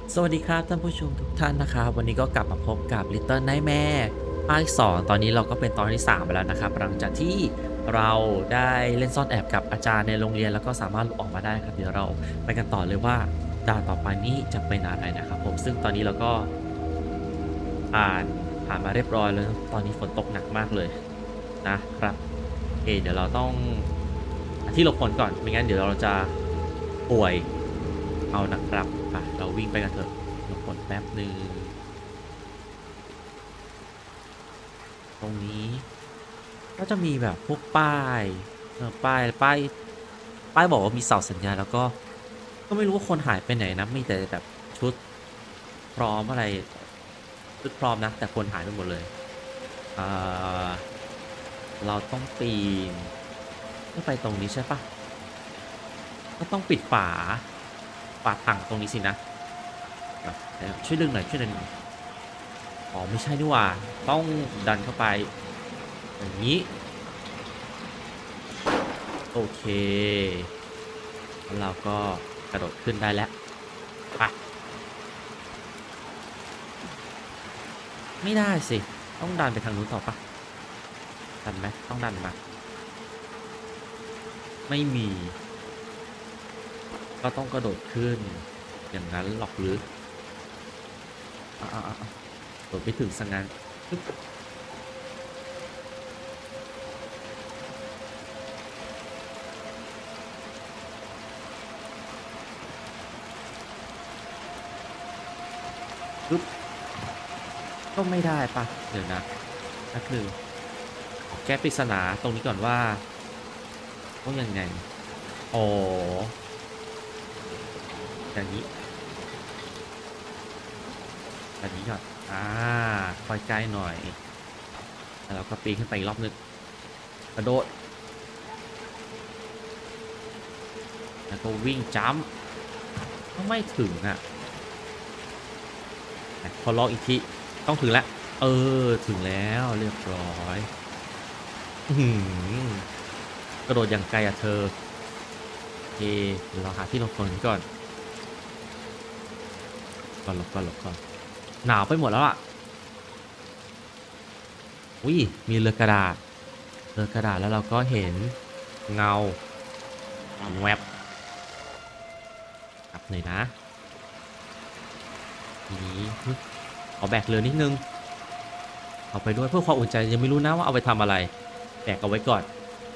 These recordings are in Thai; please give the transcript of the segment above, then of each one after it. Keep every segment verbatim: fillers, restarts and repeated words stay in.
สวัสดีครับท่านผู้ชมทุกท่านนะครับวันนี้ก็กลับมาพบกับ Little Nightmare ภาคสองตอนนี้เราก็เป็นตอนที่สามไปแล้วนะครับหลังจากที่เราได้เล่นซ่อนแอบกับอาจารย์ในโรงเรียนแล้วก็สามารถหลุดออกมาได้ครับเดี๋ยวเราไปกันต่อเลยว่าด่านต่อไปนี้จะเป็นอะไรนะครับผมซึ่งตอนนี้เราก็ผ่านผ่านมาเรียบร้อยแล้วตอนนี้ฝนตกหนักมากเลยนะครับโอเคเดี๋ยวเราต้องหาที่หลบฝนก่อนไม่งั้นเดี๋ยวเราจะป่วยเอานะครับไปเราวิ่งไปกันเถอะหลบฝนแป๊บหนึ่งตรงนี้ก็จะมีแบบพวกป้ายเออป้ายป้ายป้ายบอกว่ามีเสาสัญญาณแล้วก็ก็ไม่รู้ว่าคนหายไปไหนนะมีแต่แบบชุดพร้อมอะไรชุดพร้อมนะแต่คนหายไปหมดเลยอ่าเราต้องปีนขึ้นไปตรงนี้ใช่ปะก็ต้องปิดฝาฝาถังตรงนี้สินะแล้วช่วยดึงหน่อยช่วยดึงหน่อยอ๋อไม่ใช่นี่หว่าต้องดันเข้าไปอย่างนี้โอเคแล้วเราก็กระโดดขึ้นได้แล้วไปไม่ได้สิต้องดันไปทางนู้นต่อปะดันไหมต้องดันมาไม่มีก็ต้องกระโดดขึ้นอย่างนั้นหรอกหรืออ่าๆโดดไม่ถึงสังงานปึ๊บปึ๊บก็ไม่ได้ปะเดี๋ยวนะนักหนึ่งแก้ปริศนาตรงนี้ก่อนว่าต้องยังไงอ๋ออย่างนี้แบบนี้ก่อนอ่าคอยใกล้หน่อยแล้วเราก็ปีนขึ้นไปอีกรอบนึงกระโดดแล้วก็วิ่งจัมป์ก็ไม่ถึงอ่ะพอลองอีกทีต้องถึงแล้วเออถึงแล้วเรียบร้อยอื้อหือกระโดดอย่างไกลอ่ะเธอโอเคเดี๋ยวเราหาที่หลบฝนก่อนก่อนหลบก่อนหลบก่อนหนาวไปหมดแล้วอ่ะอุ้ยมีเรือกระดาษเรือกระดาษแล้วเราก็เห็นเงาแวบกลับเลยนะทีนี้ขอแบกเรือนิดนึงเอาไปด้วยเพื่อความอุ่นใจยังไม่รู้นะว่าเอาไปทำอะไรแบกเอาไว้ก่อน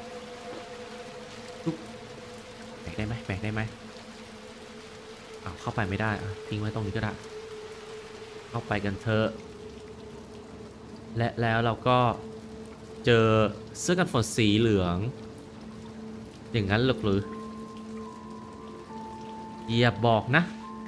ปุ๊บแบกได้ไหมแบกได้ไหมเอาเข้าไปไม่ได้อะทิ้งไว้ตรงนี้ก็ได้เข้าไปกันเถอะและแล้วเราก็เจอเสื้อกันฝนสีเหลืองอย่างนั้นหรืออย่าบอกนะ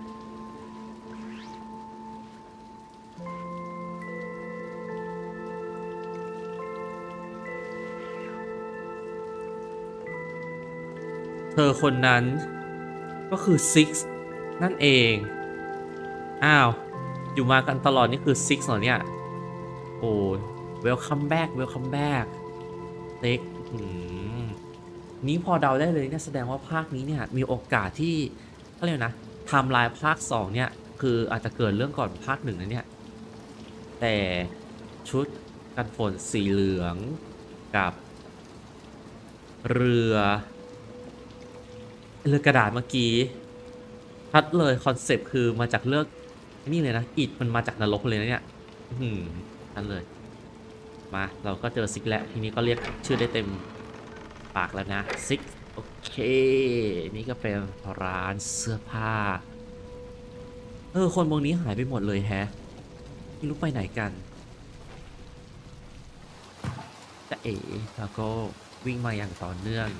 เธอคนนั้นก็คือซิกนั่นเองอ้าวอยู่มากันตลอดนี่คือซิกเหรอเนี่ยโอ้เวลคัมแบ็กเวลคัมแบ็กเต็กนี้พอเดาได้เลยเนี่ยแสดงว่าภาคนี้เนี่ยมีโอกาสที่เขาเรียกนะไทม์ไลน์ภาคสองเนี่ยคืออาจจะเกิดเรื่องก่อนภาคหนึ่งนะเนี่ยแต่ชุดกันฝนสีเหลืองกับเรือเรือกระดาษเมื่อกี้ชัดเลยคอนเซปต์คือมาจากเลือกนี่เลยนะอิฐมันมาจากนรกเลยนะเนี่ยอืมชัดเลยมาเราก็เจอซิกแล้วทีนี้ก็เรียกชื่อได้เต็มปากแล้วนะซิกโอเคนี่ก็เป็นร้านเสื้อผ้าเออคนเมืองนี้หายไปหมดเลยแฮะไม่รู้ไปไหนกันแต่เอ๋แล้วก็วิ่งมาอย่างต่อเนื่อง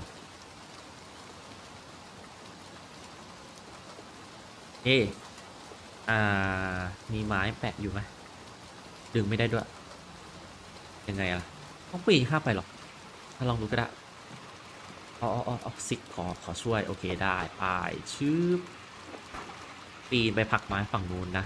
เอ๊อ่ามีไม้แปะอยู่ไหมดึงไม่ได้ด้วยยังไงอะต้องปีนข้ามไปหรอถ้าลองดูก็ได้อ๋ออ๋ออ๋อซิกขอขอช่วยโอเคได้ไปชืบปีนไปผลักไม้ฝั่งนู้นนะ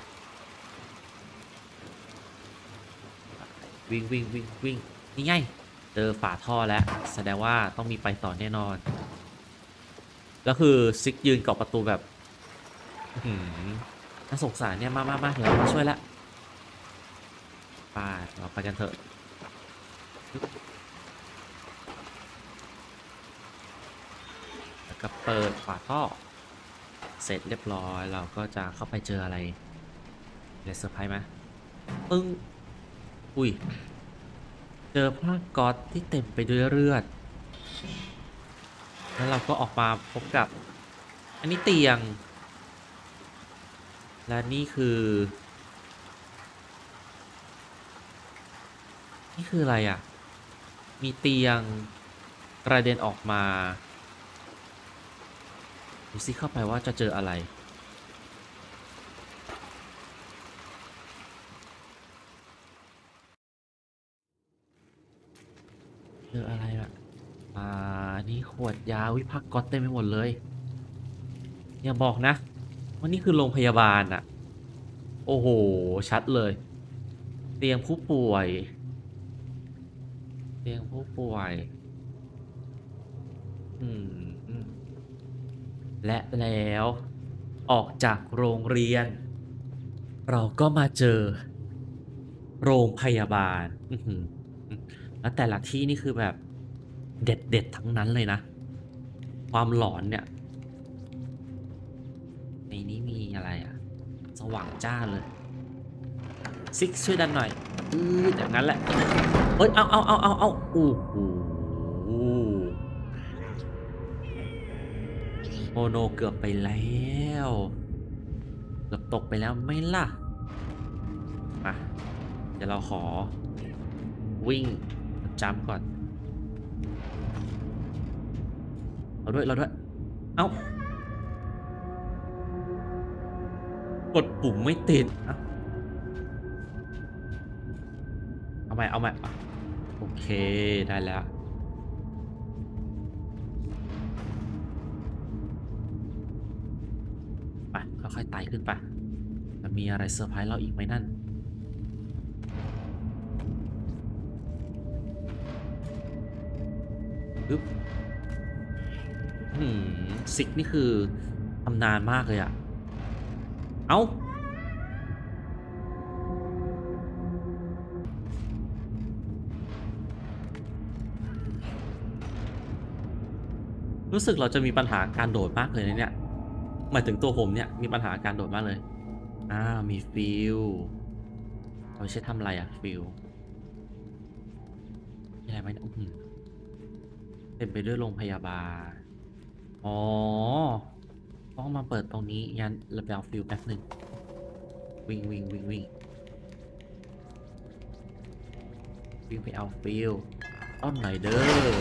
วิ่งวิ่งวิ่งวิ่งนี่ไงเจอฝาท่อแล้วแสดงว่าต้องมีไปต่อแน่นอนแล้วคือซิกยืนเกาะประตูแบบ หืมถ้าน่าสงสารเนี่ยมามามาเดี๋ยวเรามาช่วยแล้วไปเราไปกันเถอะแล้วก็เปิดฝาท่อเสร็จเรียบร้อยเราก็จะเข้าไปเจออะไรอะไรเซอร์ไพรส์ไหมปึ้งอุ้ยเจอผ้าก๊อซที่เต็มไปด้วยเลือดแล้วเราก็ออกมาพบกับอันนี้เตียงและนี่คือนี่คืออะไรอ่ะมีเตียงกระเด็นออกมาดูซิเข้าไปว่าจะเจออะไรเจออะไรอ่ะอ่านี่ขวดยาวิพักก๊อตเต็มไปหมดเลยอย่าบอกนะว่านี่คือโรงพยาบาลอ่ะโอ้โหชัดเลยเตียงผู้ป่วยเตียงผู้ป่วยอืมและแล้วออกจากโรงเรียนเราก็มาเจอโรงพยาบาลอื้อหือแล้วแต่ละที่นี่คือแบบเด็ดเด็ดทั้งนั้นเลยนะความหลอนเนี่ยในนี้มีอะไรอ่ะสว่างจ้าเลยซิกช่วยดันหน่อยอือแบบนั้นแหละเอ้ยเอาเอาเอาเอาเอาโอ้โหโมโนเกือบไปแล้วเกือบตกไปแล้วไม่ล่ะมาเดี๋ยวเราขอวิ่งจัมป์ก่อนเราด้วยเราด้วยเอ้ากดปุ่มไม่ติดเอ้าเอาใหม่เอาใหม่อ่ะโอเคได้แล้วไปค่อยๆไต่ขึ้นไปจะมีอะไรเซอร์ไพรส์เราอีกไหมนั่นปึ๊บหืมซิกนี่คือทำนานมากเลยอะเอ้ารู้สึกเราจะมีปัญหาการโดดมากเลยนะเนี่ยหมายถึงตัวผมเนี่ยมีปัญหาการโดดมากเลยอ้าวมีฟิลเราใช้ทำอะไรอะฟิลมีอะไรไหมเนี่ยอื้อหือเต็มไปด้วยโรงพยาบาลอ๋อต้องมาเปิดตรงนี้ยันระเบิดฟิลแป๊บหนึ่งวิ่งวิ่งวิ่งวิ่งวิ่งไปเอาฟิลต้นหน่อยเด้อ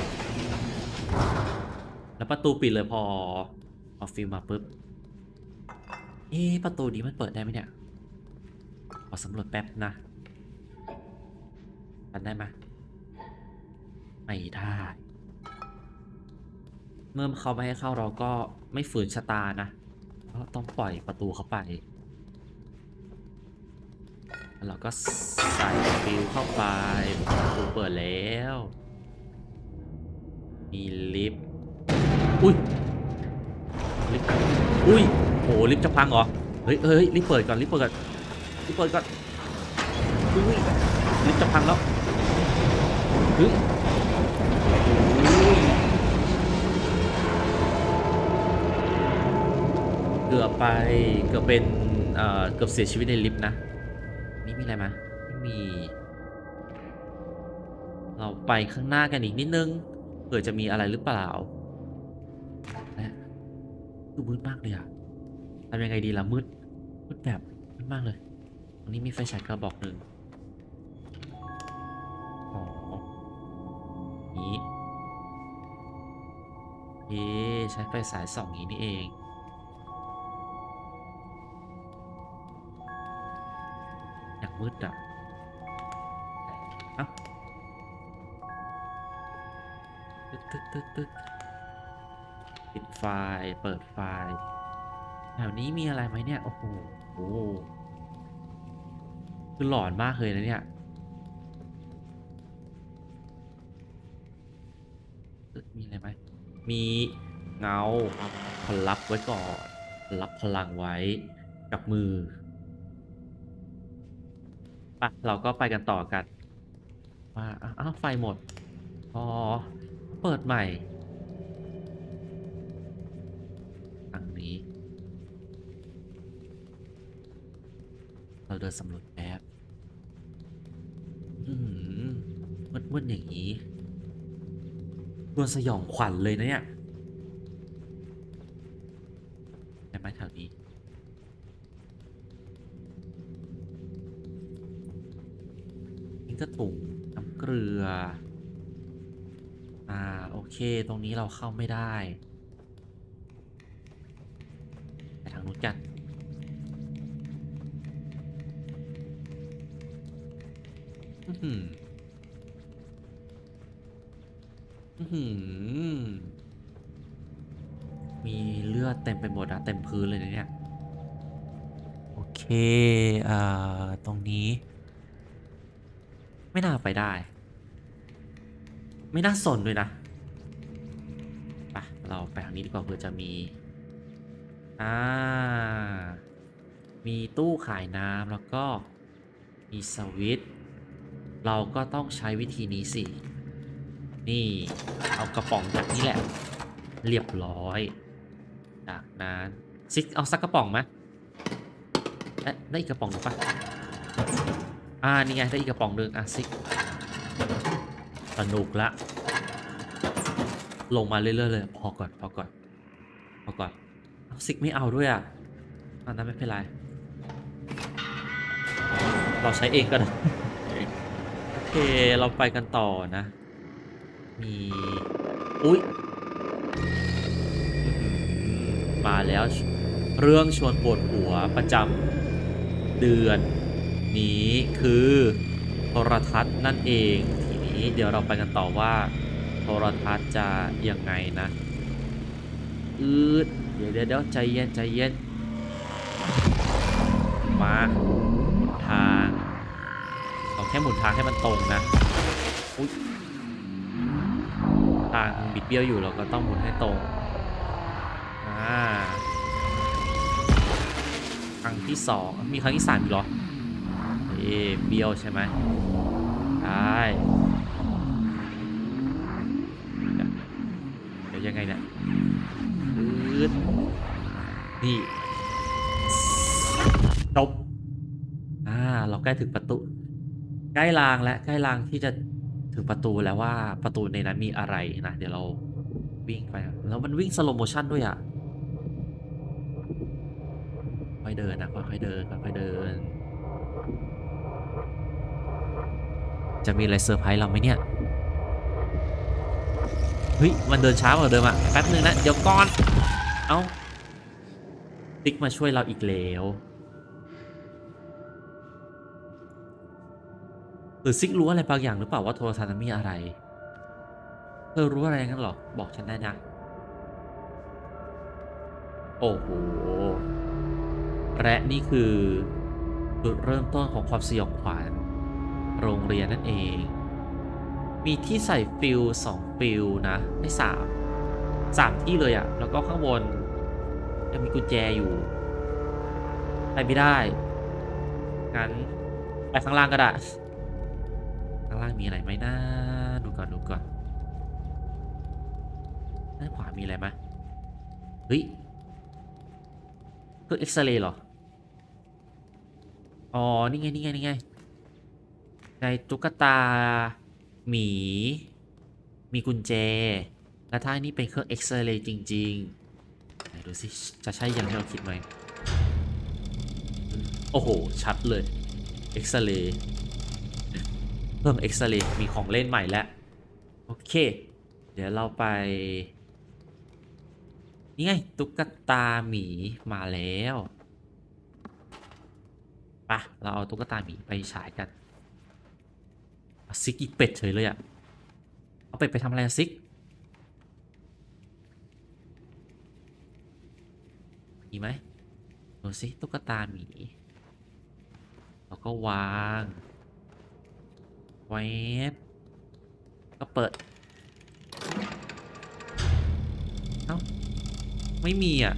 แล้วประตูปิดเลยพอเอาฟิลมาปุ๊บเอ๊ะประตูนี้มันเปิดได้ไหมเนี่ยขอสำรวจแป๊บนะมันได้ไหมไม่ได้เมื่อเขาไม่ให้เข้าเราก็ไม่ฝืนชะตานะก็ต้องปล่อยประตูเข้าไปแล้วเราก็ใส่ฟิลเข้าไปประตูเปิดแล้วมีลิฟต์อุ้ยลิฟต์อุ้ยโหลิฟต์จะพังเหรอเฮ้ยเฮ้ยลิฟต์เปิดก่อนลิฟต์เปิดก่อนลิฟต์เปิดก่อนอุ้ยลิฟต์จะพังแล้วเฮ้ยเกือบไปเกือบเป็นเอ่อเกือบเสียชีวิตในลิฟต์นะนี่มีอะไรมาไม่มีเราไปข้างหน้ากันอีกนิดนึงเผื่อจะมีอะไรหรือเปล่านะคือมืดมากเลยอะทำยังไงดีล่ะมืดมืดแบบมืดมากเลยตรงนี้มีไฟฉายกระบอกหนึ่งอ๋อนี้เอ๊ะใช้ไฟฉายส่องอย่างนี้นี่เองอย่างมืดอะเอ้าตึ๊ดตึ๊ดตึ๊ดตึ๊ดปิดไฟเปิดไฟแถวนี้มีอะไรไหมเนี่ยโอ้โหโอ้โหคือหลอนมากเลยนะเนี่ยตึ๊ดมีอะไรไหมมีเงาพลับไว้ก่อนพลับพลังไว้กับมือปะเราก็ไปกันต่อกันว่าอ้าวไฟหมดอ๋อเปิดใหม่ทางนี้เราเดินสำรวจแป๊บอืมมืดๆอย่างนี้ชวนสยองขวัญเลยนะเนี่ยใช่ไหมแถวนี้นี่ก็ถุงน้ำเกลืออ่าโอเคตรงนี้เราเข้าไม่ได้ไปทางนู้นกันอือหืออือหือมีเลือดเต็มไปหมดอะเต็มพื้นเลยนะเนี่ยโอเคอ่าตรงนี้ไม่น่าไปได้ไม่น่าสนด้วยนะไปเราไปทางนี้ดีกว่าเผื่อจะมีอ่ามีตู้ขายน้ำแล้วก็มีสวิตช์เราก็ต้องใช้วิธีนี้สินี่เอากระป๋องจากนี้แหละเรียบร้อยจากนั้นซิกเอาสักกระป๋องไหมเอ๊ะได้อีกกระป๋องหรือปะอ่านี่ไงได้อีกกระป๋องหนึ่งอ่ะซิกสนุกละลงมาเรื่อยๆเลยพอก่อนพอก่อนพอก่อนเอาซิกไม่เอาด้วยอ่ะอันนั้นไม่เป็นไรเราใช้เองก็ได้โอเคเราไปกันต่อนะมีอุ๊ยมาแล้วเรื่องชวนปวดหัวประจำเดือนนี้คือโทรทัศน์นั่นเองทีนี้เดี๋ยวเราไปกันต่อว่าโทรทัศน์จะยังไงนะอืดเดี๋ยวเดี๋ยวใจเย็นใจเย็นมาทางเอาแค่หมุนทางให้มันตรงนะอุ๊ยทางบิดเบี้ยวอยู่เราก็ต้องหมุนให้ตรงอ่าครั้งที่สองมีครั้งที่สามอีกเหรอเอ๊ะเบี้ยวใช่ไหมได้เดี๋ยวยังไงเนี่ยอืดนี่จบอ่าเราใกล้ถึงประตูใกล้รางและใกล้รางที่จะถึงประตูแล้วว่าประตูในนั้นมีอะไรนะเดี๋ยวเราวิ่งไปแล้วมันวิ่งสโลโมชั่นด้วยอ่ะค่อยเดินนะค่อยๆเดินค่อยๆเดินจะมีอะไรเซอร์ไพรส์เราไหมเนี่ยเฮ้ยมันเดินช้ากว่าเดิมอ่ะแป๊บนึงนะเดี๋ยวก่อนเอ้าติ๊กมาช่วยเราอีกแล้วหรือซิกรู้อะไรบางอย่างหรือเปล่าว่าโทรศัพท์นั้นมีอะไรเธอรู้อะไรงั้นหรอบอกฉันได้นะโอ้โหและนี่คือจุดเริ่มต้นของความสยองขวัญโรงเรียนนั่นเองมีที่ใส่ฟิลสองฟิลนะไม่สามสามที่เลยอะแล้วก็ข้างบนยังมีกุญแจอยู่ไปไม่ได้งั้นไปข้างล่างก็ได้ข้างล่างมีอะไรไหมนะดูก่อนดูก่อนด้านขวามีอะไรไหมเฮ้ยเครื่องเอ็กซเรย์เหรออ๋อนี่ไงนี่ไงนี่ไงในตุ๊กตาหมีมีกุญแจและถ้านี่เป็นเครื่องเอ็กซเรย์จริงๆไหนดูสิจะใช่อย่างที่เราคิดไหมโอ้โหชัดเลยเอ็กซเรย์เพิ่มเอ็กซเรย์มีของเล่นใหม่แล้วโอเคเดี๋ยวเราไปนี่ไงตุ๊กตาหมีมาแล้วปะเราเอาตุ๊กตาหมีไปฉายกันซิกอีกเป็ดเฉยเลยอะเอาเป็ดไปทำอะไรอะซิกมีไหมดูสิตุ๊กตาหมีเราก็วางไว้ก็เปิดเอ้าไม่มีอ่ะ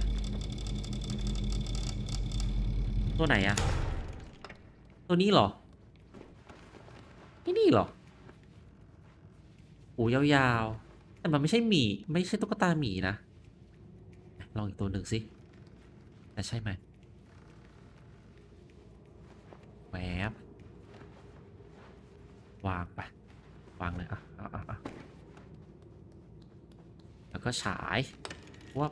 ตัวไหนอ่ะตัวนี้เหรอที่นี่เหรอหูยาวๆแต่มันไม่ใช่หมีไม่ใช่ตุ๊กตาหมีนะลองอีกตัวหนึ่งสิแต่ใช่ไหมแวบวางไปวางเลยอ่ะอ่ะอ่ะอ่ะแล้วก็ฉายว่า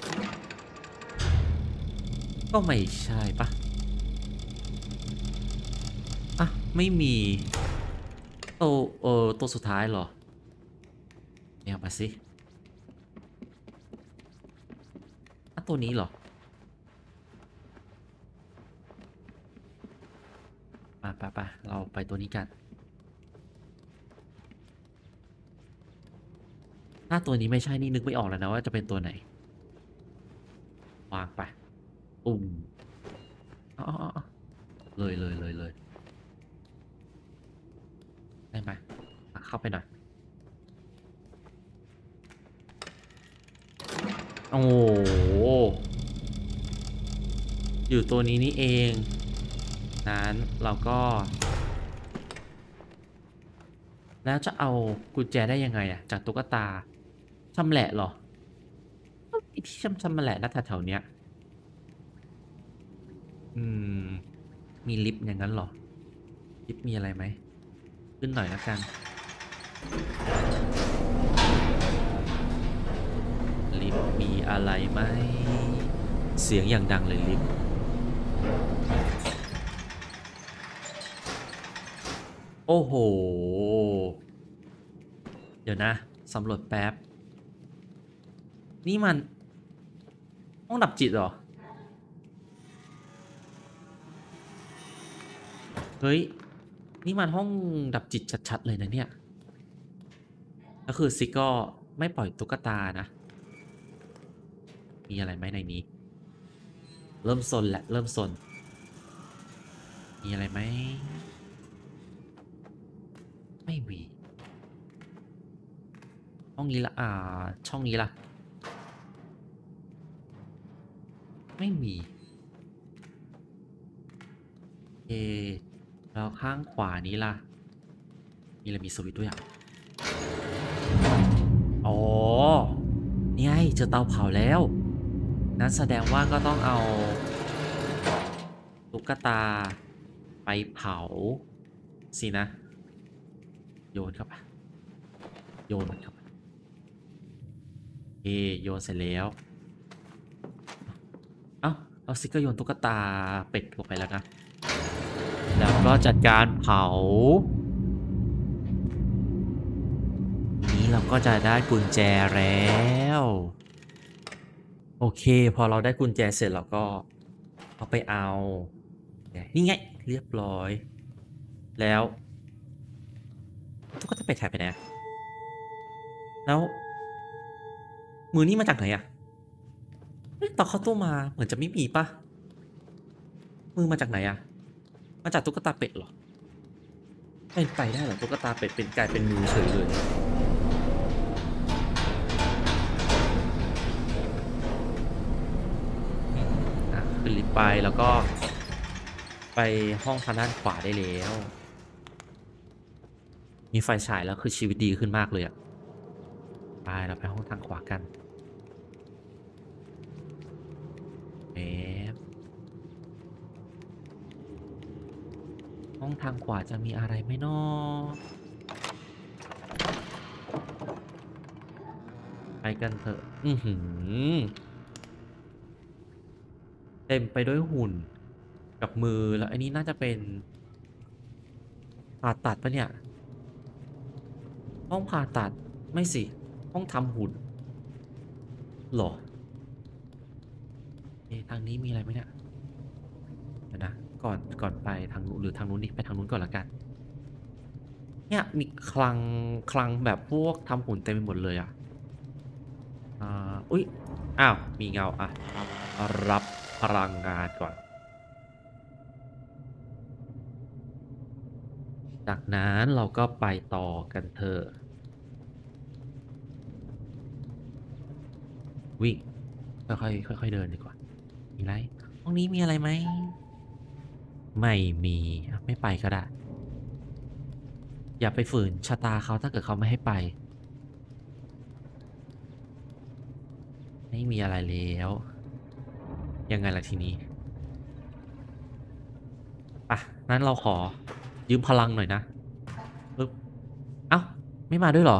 ก็ไม่ใช่ปะอ่ะไม่มีตัวเออตัวสุดท้ายเหรอเนี่ยมาสิอ่ะตัวนี้เหรอไปไปไปเราไปตัวนี้กันถ้าตัวนี้ไม่ใช่นี่นึกไม่ออกแล้วนะว่าจะเป็นตัวไหนวางไปปุ่มอ๋ออ๋ออ๋อเลยเลยเลยเลยได้ไหมอ่ะเข้าไปหน่อยโอ้โหอยู่ตัวนี้นี่เองนั้นเราก็แล้วจะเอากุญแจได้ยังไงอะจากตุ๊กตาชำแหละเหรอไอ้ที่ชำชำแหละน่าแถวๆเนี้ยอืมมีลิฟต์อย่างนั้นเหรอลิฟต์มีอะไรไหมขึ้นหน่อยแล้วกันลิฟต์มีอะไรไหมเสียงอย่างดังเลยลิฟต์โอ้โหเดี๋ยวนะสำรวจแป๊บนี่มันห้องดับจิตเหรอเฮ้ยนี่มันห้องดับจิตชัดๆเลยนะเนี่ยก็คือซิกก็ไม่ปล่อยตุ๊กตานะมีอะไรไหมในนี้เริ่มซนแหละเริ่มซนมีอะไรไหมไม่มีห้องนี้ละอ่าช่องนี้ล่ะไม่มีเอแล้วข้างขวานี้ล่ะมีอะไรมีสวิตช์ด้วยอ่ะอ๋อนี่ไงเจอเตาเผาแล้วนั้นแสดงว่าก็ต้องเอาตุ๊กตาไปเผาสินะโยนเข้าไปโยนมันเข้าไปเอโยนเสร็จแล้วเอ้าเอาซิกเกอร์โยนตุ๊กตาเป็ดลงไปแล้วนะแล้วก็จัดการเผาทีนี้เราก็จะได้กุญแจแล้วโอเคพอเราได้กุญแจเสร็จเราก็เอาไปเอานี่ไงเรียบร้อยแล้วตุ๊กตาเป็ดหายไปไหนแล้วมือนี่มาจากไหนอะตอนเข้าตู้มาเหมือนจะไม่มีปะมือมาจากไหนอะมาจากตุ๊กตาเป็ดเหรอเป็นไปได้เหรอตุ๊กตาเป็ดเป็นกลายเป็นมือเฉยเลยอ่ะขึ้นลิฟต์ไปแล้วก็ไปห้องทางด้านขวาได้แล้วมีไฟฉายแล้วคือชีวิตดีขึ้นมากเลยอะไปเราไปห้องทางขวากันแอบห้องทางขวาจะมีอะไรไหมน้อไปกันเถอะอือหือเต็มไปด้วยหุ่นกับมือแล้วอันนี้น่าจะเป็นผ่าตัดปะเนี่ยห้องผ่าตัดไม่สิห้องทำหุ่นหรอเอ๊ะทางนี้มีอะไรไหมเนี่ยเดี๋ยวนะก่อนก่อนไปทางนู้นหรือทางนู้นดิไปทางนู้นก่อนละกันเนี่ยมีคลังคลังแบบพวกทำหุ่นเต็มไปหมดเลยอ่ะอ่าอุ้ยอ้าวมีเงาอ่ะรับพลังงานก่อนจากนั้นเราก็ไปต่อกันเถอะวิ่งค่อยๆค่อยๆเดินดีกว่ามีอะไรห้องนี้มีอะไรไหมไม่มีไม่ไปก็ได้อย่าไปฝืนชะตาเขาถ้าเกิดเขาไม่ให้ไปไม่มีอะไรแล้วยังไงล่ะทีนี้ป่ะนั้นเราขอยืมพลังหน่อยนะปึ๊บเอ้าไม่มาด้วยเหรอ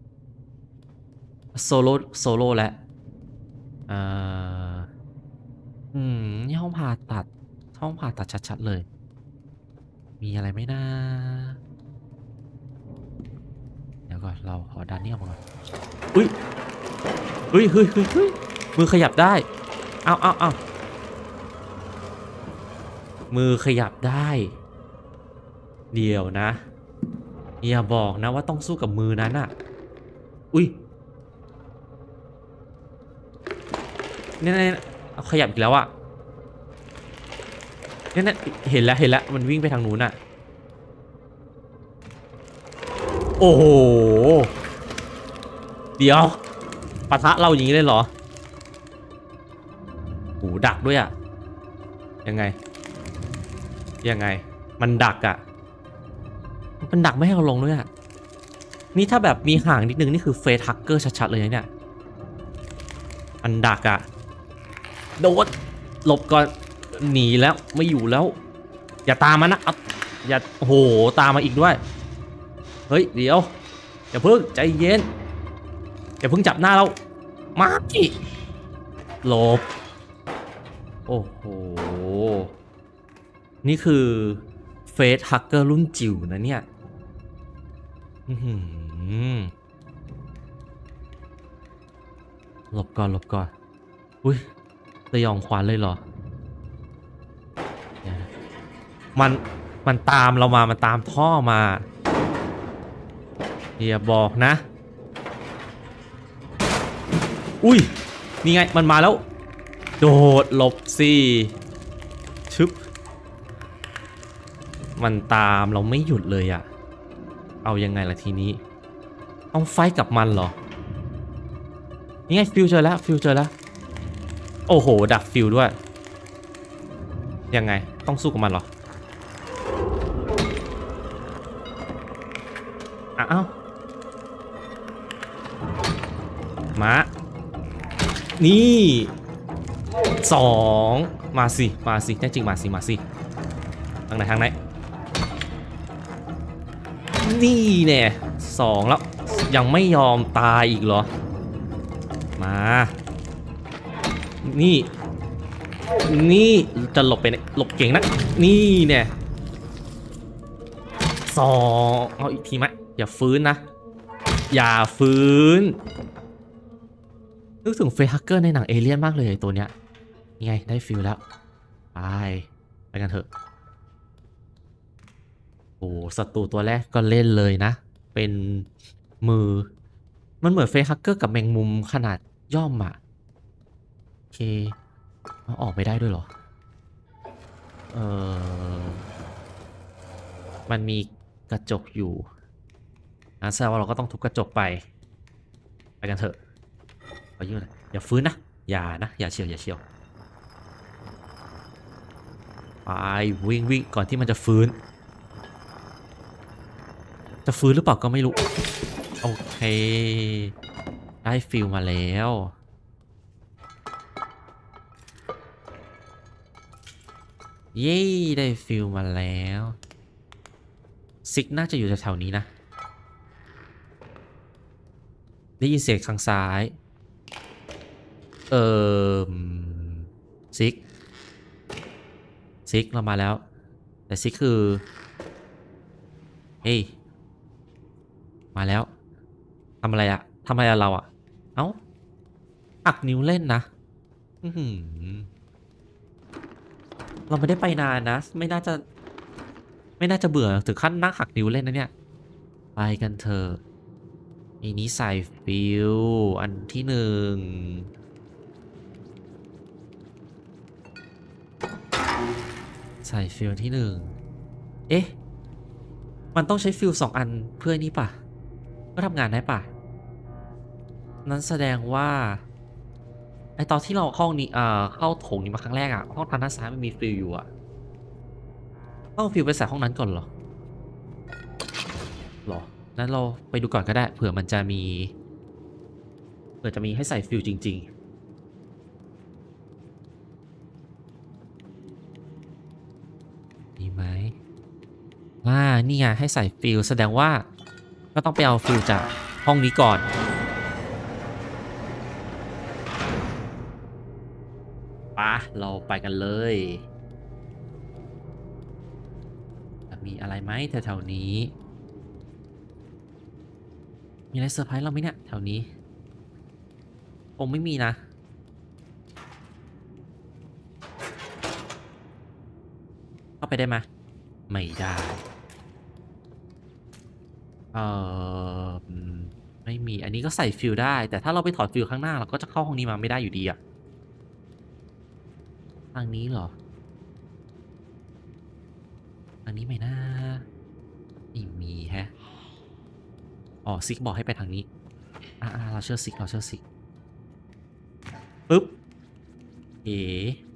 โซโล่โซโล่แล้วเอ่ออืมนี่ห้องผ่าตัดห้องผ่าตัดชัดๆเลยมีอะไรไหมนะเดี๋ยวก่อนเราขอดันนี่ออกมาก่อนอุ้ยเฮ้ยเฮ้ยเฮ้ยเฮ้ยมือขยับได้เอาเอาเอามือขยับได้เดี๋ยวนะอย่าบอกนะว่าต้องสู้กับมือนั้นอ่ะอุ้ยเนี่ยเนี่ยเอาขยับอีกแล้วอ่ะเนี่ยเนี่ยเห็นแล้วเห็นแล้วมันวิ่งไปทางนู้นอ่ะโอ้โหเดี๋ยวปะทะเราอย่างนี้เลยเหรอโหดักด้วยอ่ะยังไงยังไงมันดักอ่ะมันดักไม่ให้เราลงด้วยอ่ะนี่ถ้าแบบมีห่างนิดนึงนี่คือเฟสฮักเกอร์ชัดๆเลยนะเนี่ยมันดักอ่ะโดดหลบก่อนหนีแล้วไม่อยู่แล้วอย่าตามมานะอย่าโอ้โหตามมาอีกด้วยเฮ้ยเดี๋ยวอย่าเพิ่งใจเย็นอย่าเพิ่งจับหน้าเรามาอีกหลบโอ้โหนี่คือเฟสฮักเกอร์รุ่นจิ๋วนะเนี่ยหลบก่อนหลบก่อนอุ้ยสยองขวัญเลยเหรอมันมันตามเรามามันตามท่อมาอย่าบอกนะอุ้ยนี่ไงมันมาแล้วโดดหลบสิชึบมันตามเราไม่หยุดเลยอะเอายังไงล่ะทีนี้ต้องไฟกับมันเหรอนี่ไงฟิวเจอแล้วฟิวเจอแล้วโอ้โหดักฟิวด้วยยังไงต้องสู้กับมันเหรออ้าวมานี่สองมาสิมาสิแน่จริงมาสิมาสิทางไหนทางไหนนี่เนี่ยสองแล้วยังไม่ยอมตายอีกเหรอมานี่นี่จะหลบไปหลบเก่งนะนี่เนี่ยสองเอาอีกทีไหมอย่าฟื้นนะอย่าฟื้นนึกถึงเฟซฮักเกอร์ในหนังเอเลี่ยนมากเลยตัวเนี้ยนี่ไงได้ฟิลแล้วไปไปกันเถอะโอ้ศัตรูตัวแรกก็เล่นเลยนะเป็นมือมันเหมือนเฟซฮักเกอร์กับแมงมุมขนาดย่อมอะโอเคเอาออกไปได้ด้วยเหรอเออมันมีกระจกอยู่นะแสดงว่าเราก็ต้องทุบกระจกไปไปกันเถอะไปยืนนะอย่าฟื้นนะอย่านะอย่าเฉียวอย่าเฉียวไปวิ่งวิ่งก่อนที่มันจะฟื้นจะฟื้นหรือเปล่าก็ไม่รู้โอเคได้ฟิลมาแล้วเย้ได้ฟิลมาแล้วซิกน่าจะอยู่แถวๆนี้นะได้ยินเสียงทางซ้ายเออซิกซิกเรามาแล้วแต่ซิกคือเฮ้ยมาแล้วทำอะไรอะทำอะไรเราอะเอ้าหักนิ้วเล่นนะเราไม่ได้ไปนานนะไม่น่าจะไม่น่าจะเบื่อถึงขั้นนั่งหักนิ้วเล่นนะเนี่ยไปกันเถอะอันนี้ใส่ฟิลอันที่หนึ่งใส่ฟิลที่หนึ่งเอ๊ะมันต้องใช้ฟิลสองอันเพื่อนี้ป่ะก็ทำงานได้ป่ะนั้นแสดงว่าไอตอนที่เราเข้านี้เอ่อเข้าโถงนี้มาครั้งแรกอะห้องทางด้านซ้ายมันมีฟิลอยู่อะต้องฟิลไปใส่ห้องนั้นก่อนเหรอหรอนั้นเราไปดูก่อนก็ได้เผื่อมันจะมีเผื่อจะมีให้ใส่ฟิลจริงๆมีไหมว่านี่ไงให้ใส่ฟิลแสดงว่าก็ต้องไปเอาฟิลจากห้องนี้ก่อนปะเราไปกันเลยมีอะไรไหมแถวๆนี้มีอะไรเซอร์ไพรส์เราไหมเนี่ยแถวนี้คงไม่มีนะเข้าไปได้ไหมไม่ได้เออไม่มีอันนี้ก็ใส่ฟิลได้แต่ถ้าเราไปถอดฟิลข้างหน้าเราก็จะเข้าห้องนี้มาไม่ได้อยู่ดีอะทางนี้เหรอทางนี้ไหมนะไม่มีแฮะอ๋อซิกบอกให้ไปทางนี้อ่าเราเชื่อซิกเราเชื่อซิกปึ๊บเอ๋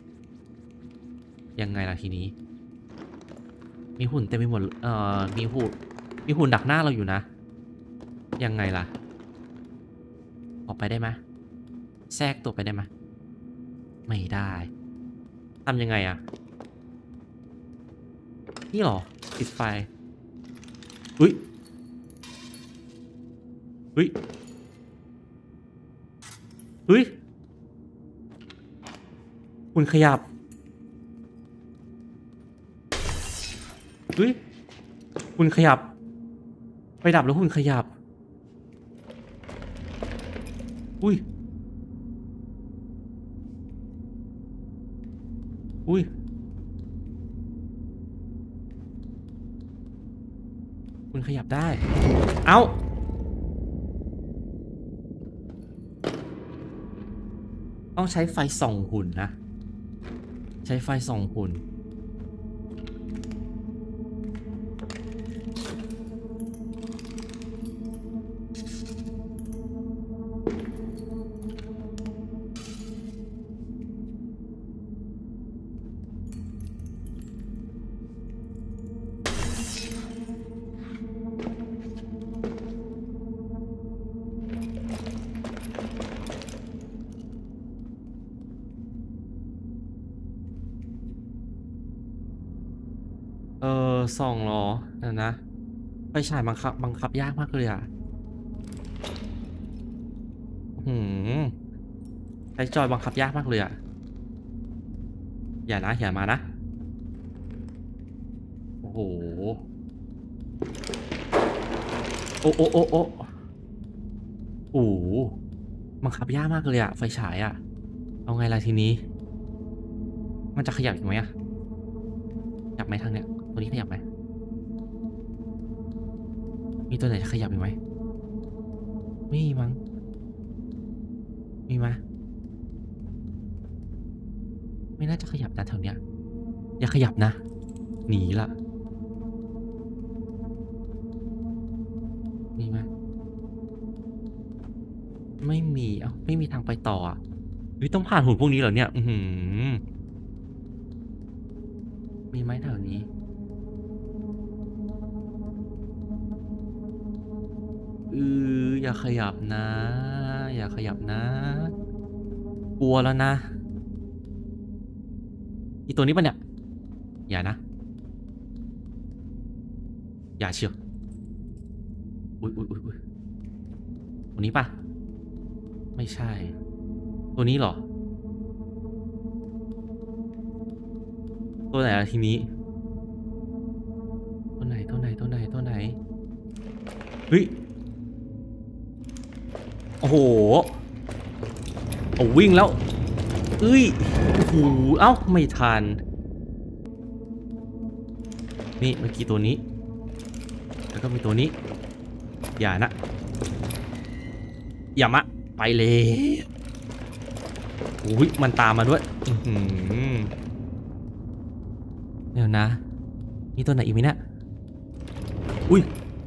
ยังไงล่ะทีนี้มีหุ่นเต็มไปหมดเอ่อมีหุ่นมีหุ่นดักหน้าเราอยู่นะยังไงล่ะออกไปได้ไหมแทรกตัวไปได้ไหมไม่ได้ทำยังไงอะนี่หรอปิดไฟอุ้ยอุ้ยอุ้ยหุ่นขยับอุ้ยหุ่นขยับไฟดับแล้วหุ่นขยับอุ้ยอุ้ยหุ่นขยับได้เอ้าต้องใช้ไฟส่องหุ่นนะใช้ไฟส่องหุ่นเออส่องเหรอนะนะไฟฉายบังคับบังคับยากมากเลยอ่ะหืมใช้จอยบังคับยากมากเลยอ่ะอย่านะอย่ามานะโอ้โหโอ้โอ้โอ้โอ้โอ้บังคับยากมากเลยอ่ะไฟฉายอ่ะเอาไงล่ะทีนี้มันจะขยับอีกไหมอ่ะขยับไหมทางเนี้ยตัวนี้ขยับไหมมีตัวไหนจะขยับอีกไหมไม่มีมั้งมีไหมไม่น่าจะขยับนะแถวเนี้ยอย่าขยับนะหนีละมีไหมไม่มีเอ้าไม่มีทางไปต่ออ่ะเฮ้ยต้องผ่านหุ่นพวกนี้เหรอเนี่ยอือหือมีไหมแถวนี้เอออย่าขยับนะอย่าขยับนะกลัวแล้วนะอีตัวนี้ปะเนี่ยอย่านะอย่าเชียวอุ้ยอุ้ยอุ้ยอุ้ยตัวนี้ปะไม่ใช่ตัวนี้เหรอตัวไหนอะทีนี้ตัวไหนตัวไหนตัวไหนตัวไหนเฮ้ยโอ้โหโอ้วิ่งแล้วเอ้ยโอ้โหเอ้าไม่ทันนี่เมื่อกี้ตัวนี้แล้วก็มีตัวนี้อย่านะอย่ามาไปเลยอุ้ยมันตามมาด้วยเดี๋ยวนะมีตัวไหนอีกไหมเนี่ยอุ้ย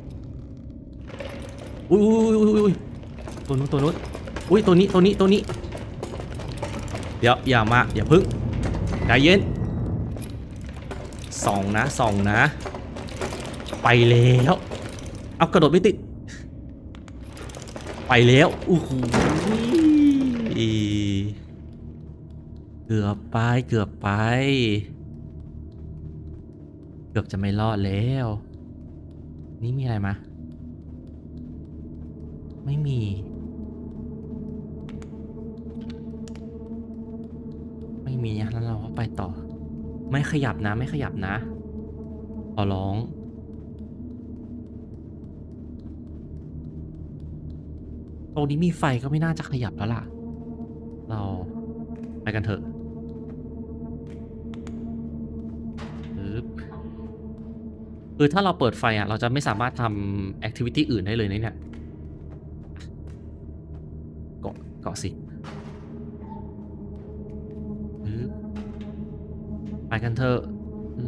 อุ้ยอุ้ยอุ้ยอุ้ยตัวนู้นตัวนู้นอุ้ยตัวนี้ตัวนี้ตัวนี้เดี๋ยวอย่ามาอย่าพึ่งใจเย็นส่องนะส่องนะไปแล้วเอากระโดดไม่ติดไปแล้วอู้หูเกือบไปเกือบไปเกือบจะไม่รอดแล้วนี่มีอะไรมาไม่มีไม่มีนะแล้วเราก็ไปต่อไม่ขยับนะไม่ขยับนะขอร้องตรงนี้มีไฟก็ไม่น่าจะขยับแล้วล่ะเราไปกันเถอะคือถ้าเราเปิดไฟอ่ะเราจะไม่สามารถทำแอคทิวิตี้อื่นได้เลยนะเนี่ยเกาะเกาะสิไปกันเถอะอื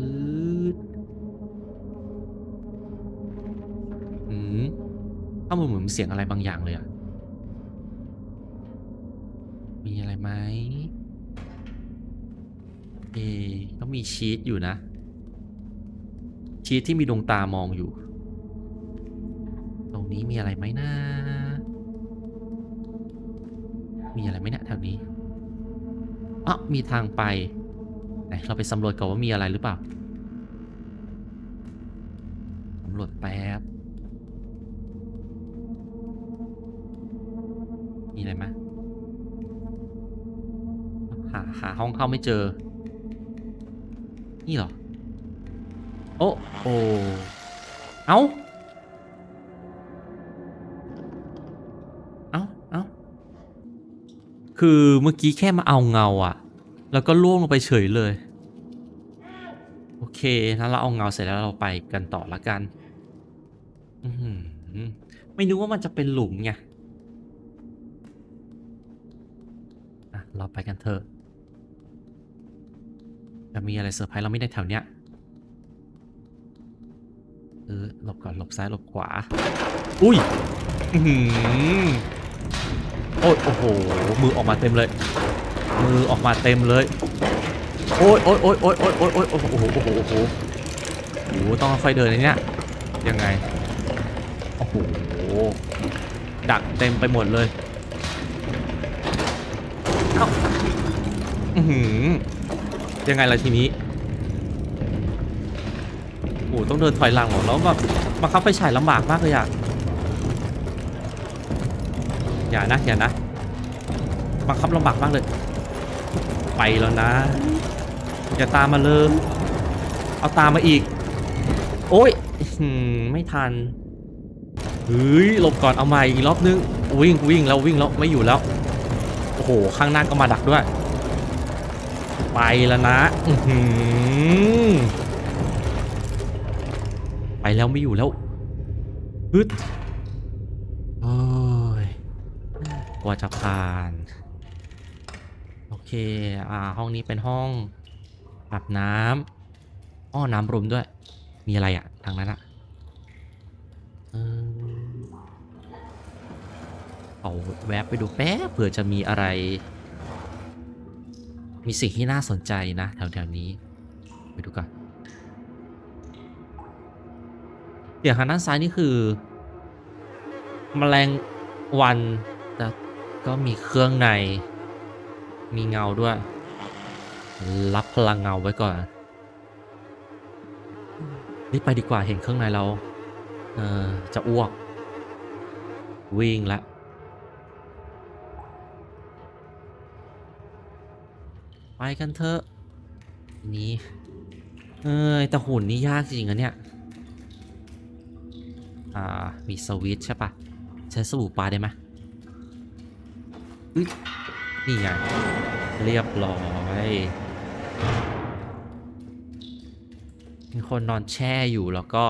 มถ้ามันเหมือนเสียงอะไรบางอย่างเลยอ่ะมีอะไรไหมเอ๊ก็มีชีทอยู่นะชีทที่มีดวงตามองอยู่ตรงนี้มีอะไรไหมนะมีอะไรไหมเนี่ยแถวนี้อ๋อมีทางไปไหนเราไปสำรวจก่อนว่ามีอะไรหรือเปล่าสำรวจแป๊บมีอะไรไหมหาหาห้องเข้าไม่เจอนี่เหรอโอ้โอ้เอ้าเอ้าเอ้าคือเมื่อกี้แค่มาเอาเงาอะแล้วก็ล่วงลงไปเฉยเลยโอเคถ้าเราเอาเงาเสร็จแล้วเราไปกันต่อละกันอืมไม่นึกว่ามันจะเป็นหลุมไงอ่ะเราไปกันเถอะจะมีอะไรเซอร์ไพรส์เราไม่ได้แถวเนี้ยเออหลบก่อนหลบซ้ายหลบขวาอุ้ยอืมโอ้ยโอ้โหมือออกมาเต็มเลยมือออกมาเต็มเลยโอ้ยโอ้ยโอ้ยโอ้ยโอ้ยโอ้ยโอ้ยโอ้โหโอ้โหโอ้โหโอ้โหโอ้โหต้องค่อยเดินในเนี้ยยังไงโอ้โหดักเต็มไปหมดเลยเอ้าอือหือยังไงล่ะทีนี้โอ้ต้องเดินถอยหลังหรอแล้วแบบบังคับไปฉายลำบากมากเลยอะอย่านะอย่านะบังคับลำบากมากเลยไปแล้วนะอย่าตามมาเลยเอาตามมาอีกโอ้ยไม่ทันเฮ้ยหลบก่อนเอาใหม่อีกรอบนึงวิ่งวิ่งแล้ววิ่งแล้วไม่อยู่แล้วโอ้โหข้างหน้าก็มาดักด้วยไปแล้วนะไปแล้วไม่อยู่แล้วฮึดโอ้ยกว่าจะผ่านโอเคอ่าห้องนี้เป็นห้องอาบน้ำอ้อน้ำรวมด้วยมีอะไรอะทางนั้นอะเอาแวบไปดูแป๊บเผื่อจะมีอะไรมีสิ่งที่น่าสนใจนะแถวๆนี้ไปดูก่อนเดี๋ยวทางด้านซ้ายนี่คือแมลงวันแต่ก็มีเครื่องในมีเงาด้วยรับพลังเงาไว้ก่อนรีบไปดีกว่าเห็นเครื่องในเราเออจะอ้วกวิ่งละไปกันเถอะนี้เออแต่หุ่นนี่ยากจริงๆอะเนี่ยอ่ามีสวิตช์ใช่ปะใช้สบู่ปลาได้ไหมนี่ไงเรียบร้อยมีคนนอนแช่อยู่แล้วก็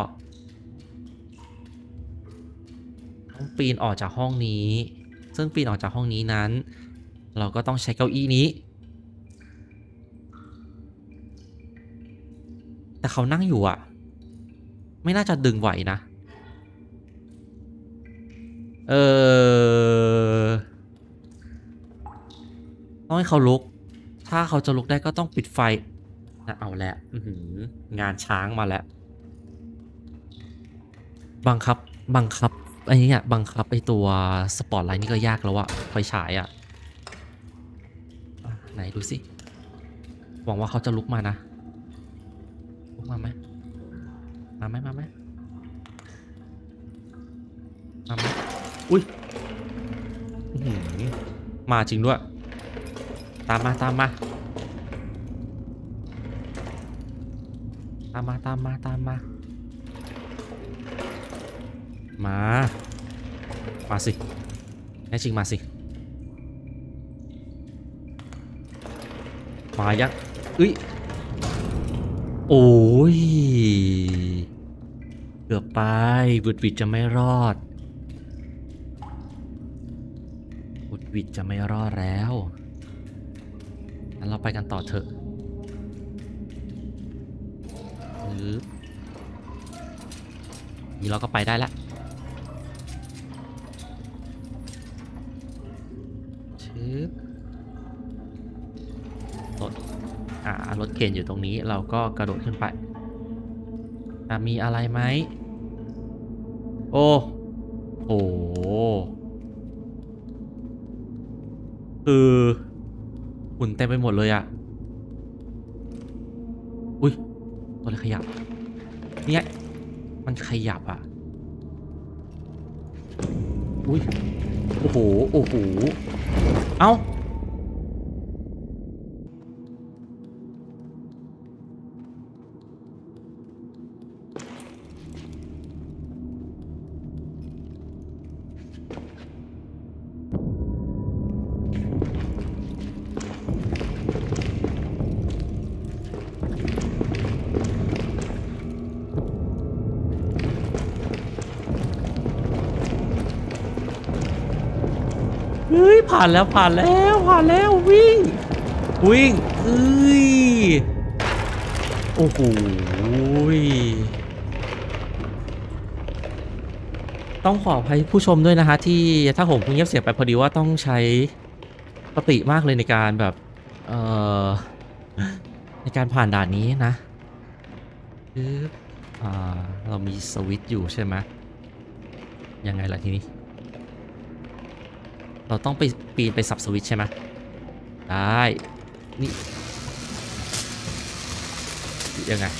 ต้องปีนออกจากห้องนี้ซึ่งปีนออกจากห้องนี้นั้นเราก็ต้องใช้เก้าอี้นี้แต่เขานั่งอยู่อ่ะไม่น่าจะดึงไหวนะเออต้องให้เขาลุกถ้าเขาจะลุกได้ก็ต้องปิดไฟนะเอาแหละงานช้างมาแล้วบังคับบังคับไอ้นี่บังคับไอ้ตัวสปอตไลท์นี่ก็ยากแล้วอะไฟฉายอะไหนดูสิหวังว่าเขาจะลุกมานะลุกมาไหมมาไหมมาไหมมาไหมอุ้ยมาจริงด้วยตามมาตามมาตามมาตามมาตามมามามาสิแน่จริงมาสิมายักอุ้ยโอ้ยเกือบไปบุดวิดจะไม่รอดบุดวิดจะไม่รอดแล้วงั้นเราไปกันต่อเถอะนี่เราก็ไปได้แล้วชืบรถอ่ารถเข็นอยู่ตรงนี้เราก็กระโดดขึ้นไปมีอะไรไหมโอ้โหคือหุ่นเต็มไปหมดเลยอะอุ้ยตัวอะไรขยับเนี่ยมันขยับอ่ะอุ้ยโอ้โหโอ้โหเอ้าเฮ้ยผ่านแล้วผ่านแล้วผ่านแล้ววิ่งวิ่งเอ้ยโอ้โหต้องขออภัยผู้ชมด้วยนะฮะที่ถ้าผมเงียบเสียงไปพอดีว่าต้องใช้สติมากเลยในการแบบเอ่อในการผ่านด่านนี้นะคืออ่าเรามีสวิตช์อยู่ใช่ไหมยังไงล่ะทีนี้เราต้องไปปีนไปสับสวิตช์ใช่ไหมได้นี่ยังไง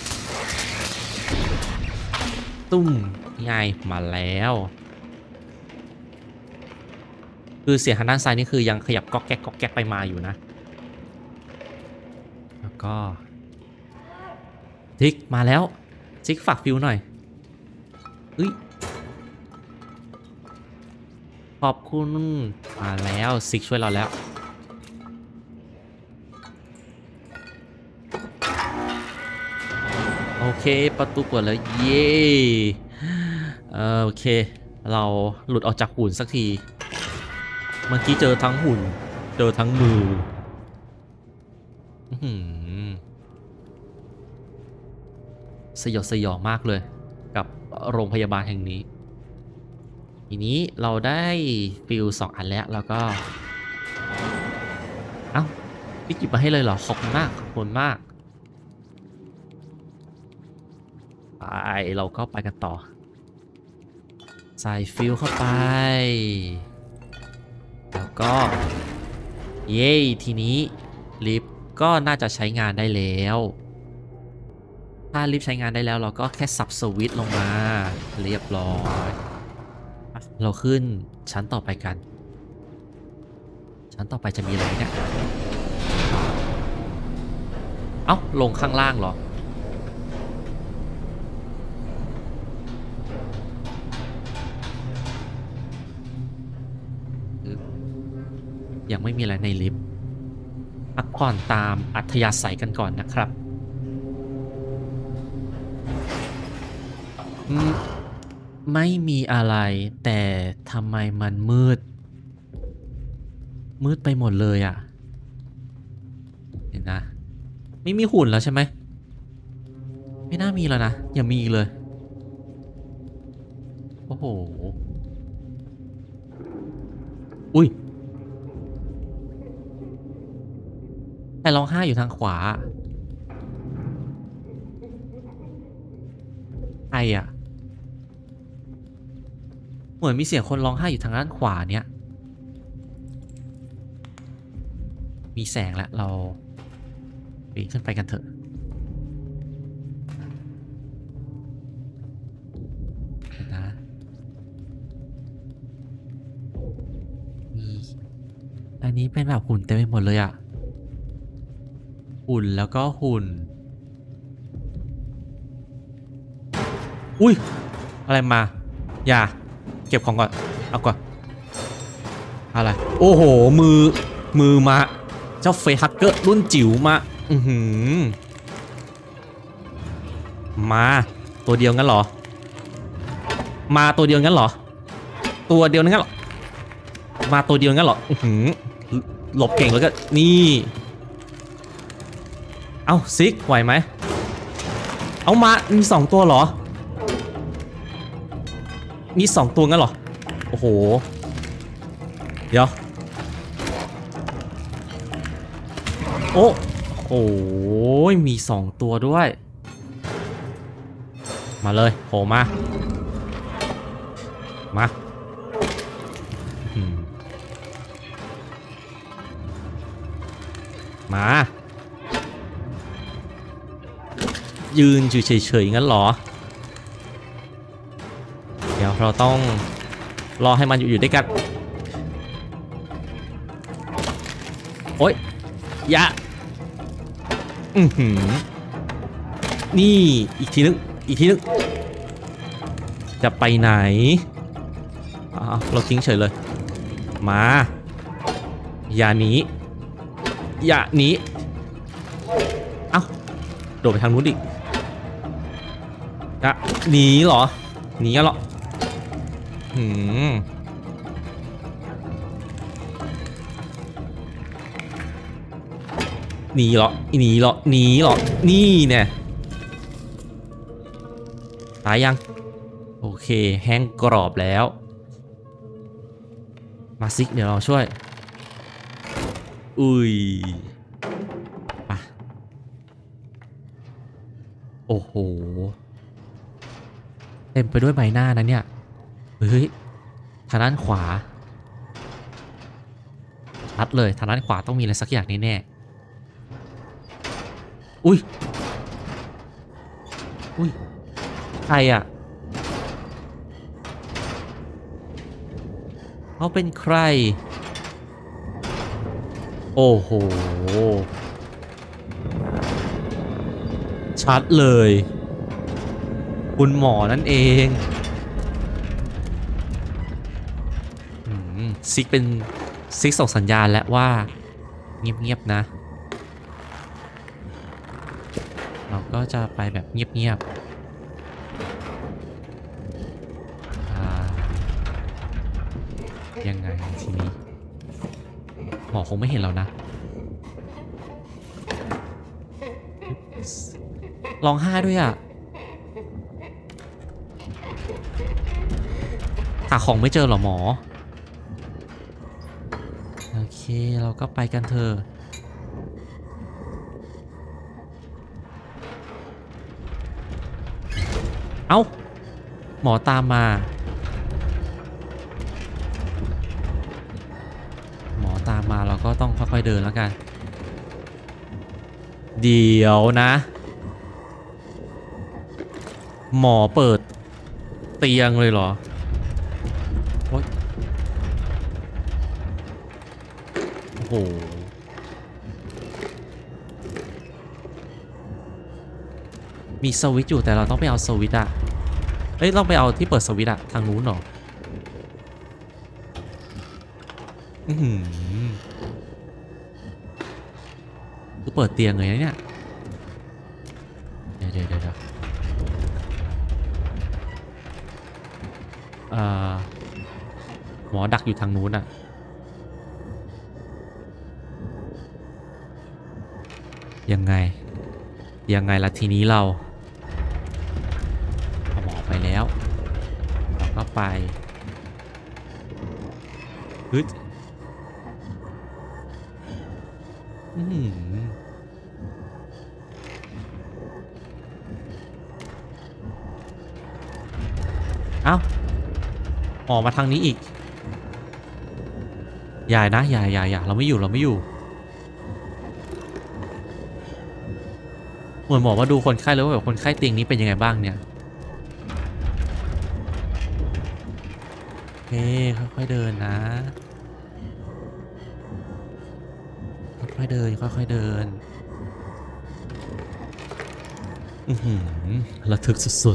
ตุ้มไงมาแล้วคือเสียงทางด้านซ้ายนี่คือยังขยับก๊อกแก๊กก๊อกแก๊กไปมาอยู่นะแล้วก็ทิกมาแล้วทิกฝากฟิวหน่อยเฮ้ยขอบคุณมาแล้วซิกช่วยเราแล้วโอเคประตูเปิดแล้วเย้โอเคเราหลุดออกจากหุ่นสักทีเมื่อกี้เจอทั้งหุ่นเจอทั้งมือสยดสยองมากเลยกับโรงพยาบาลแห่งนี้ทีนี้เราได้ฟิลสองอันแล้วแล้วก็เอ้าพี่กิบมาให้เลยเหรอขอบคุณมากขอบคุณมากไปเราก็ไปกันต่อใส่ฟิลเข้าไปแล้วก็เย้ทีนี้ลิฟต์ก็น่าจะใช้งานได้แล้วถ้าลิฟต์ใช้งานได้แล้วเราก็แค่สับสวิตช์ลงมาเรียบร้อยเราขึ้นชั้นต่อไปกันชั้นต่อไปจะมีอะไรเนี่ยเอ้าลงข้างล่างเหรอยังไม่มีอะไรในลิฟต์พักผ่อนตามอัธยาศัยกันก่อนนะครับไม่มีอะไรแต่ทำไมมันมืดมืดไปหมดเลยอ่ะเห็นนะไม่มีหุ่นแล้วใช่ไหมไม่น่ามีแล้วนะอย่ามีเลยโอ้โหอุ้ยแต่ร้องไห้อยู่ทางขวาใครอ่ะเหมือนมีเสียงคนร้องไห้อยู่ทางด้านขวาเนี่ยมีแสงแล้วเราปีนขึ้นไปกันเถอะนะมีอันนี้เป็นแบบหุ่นเต็มไปหมดเลยอะหุ่นแล้วก็หุ่นอุ้ยอะไรมาอย่าเก็บของก่อนเอาก่อนอะไรโอ้โหมือมือมาเจ้าเฟซฮักเกอร์รุ่นจิ๋วมาอือหือมาตัวเดียวงั้นเหรอมาตัวเดียวงั้นเหรอตัวเดียวงั้นเหรอมาตัวเดียวงั้นเหรออือหือหลบเก่งแล้วก็นี่เอ้าซิกไหวไหมเอามามีสองตัวเหรอมีสองตัวงั้นเหรอโอ้โหเดี๋ยวโอ้โหมีสองตัวด้วยมาเลยโผล่มามามายืนอยู่เฉยๆงั้นเหรอเดี๋ยวเราต้องรอให้มันอยู่อยู่ด้วยกันโอ๊ยยะอือหือนี่อีกทีนึงอีกทีนึงจะไปไหนอ่าเราทิ้งเฉยเลยมาอย่าหนีอย่าหนีเอ้าโดดไปทางนู้นดิอะหนีเหรอหนีกันเหรอหืมหนีเหรอหนีเหรอหนีเหรอนี่เนี่ยตายยังโอเคแห้งกรอบแล้วมาซิกเดี๋ยวเราช่วยอุ้ยไปโอ้โหเต็มไปด้วยใบหน้านะเนี่ยเฮ้ยทางด้านขวาชัดเลยทางด้านขวาต้องมีอะไรสักอย่างแน่ๆอุ้ยอุ้ยใครอ่ะเขาเป็นใครโอ้โหชัดเลยคุณหมอนั่นเองซิกเป็นซิกส่งสัญญาณแล้วว่าเงียบๆนะเราก็จะไปแบบเงียบๆยังไงทีนี้หมอคงไม่เห็นเรานะร้องไห้ด้วยอ่ะหาของไม่เจอหรอหมอโอเคเราก็ไปกันเถอะเอ้าหมอตามมาหมอตามมาเราก็ต้องค่อยๆเดินแล้วกันเดี๋ยวนะหมอเปิดเตียงเลยเหรอโอ๊ยโอ้โหมีสวิตช์อยู่แต่เราต้องไปเอาสวิตช์อะเอ้ยต้องไปเอาที่เปิดสวิตช์อะทางนู้นเหรออือหือคือเปิดเตียงเลยนะเนี่ยเดี๋ยวเดี๋ยวเดี๋ยวเอ่อหมอดักอยู่ทางนู้นอะยังไงยังไงล่ะทีนี้เราเอาหมอไปแล้วเราก็ไปฮึดอืมเอ้าอมาทางนี้อีกอย่านะอย่าอย่าอย่าเราไม่อยู่เราไม่อยู่เหมือนหมอมาดูคนไข้แล้วว่าแบบคนไข้เตียงนี้เป็นยังไงบ้างเนี่ยโอเคค่อยๆเดินนะค่อยๆเดินค่อยๆเดินอือหือระทึกสุด